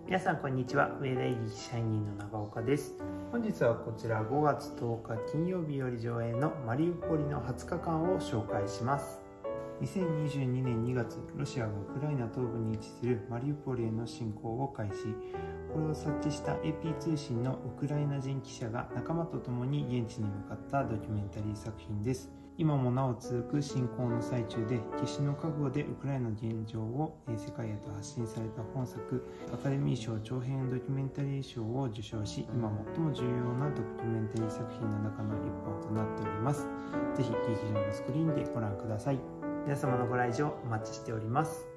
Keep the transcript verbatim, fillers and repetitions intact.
皆さんこんにちは。上田入り社員の長岡です。本日はこちらごがつとおか金曜日より上映のマリウポリのはつかかんを紹介します。にせんにじゅうにねんにがつ、ロシアがウクライナ東部に位置するマリウポリへの侵攻を開始。これを察知した エーピー 通信のウクライナ人記者が仲間と共に現地に向かったドキュメンタリー作品です。今もなお続く侵攻の最中で決死の覚悟でウクライナ現状を世界へと発信された本作、アカデミー賞長編ドキュメンタリー賞を受賞し、今最も重要なドキュメンタリー作品の中の一本となっております。ぜひ劇場のスクリーンでご覧ください。皆様のご来場お待ちしております。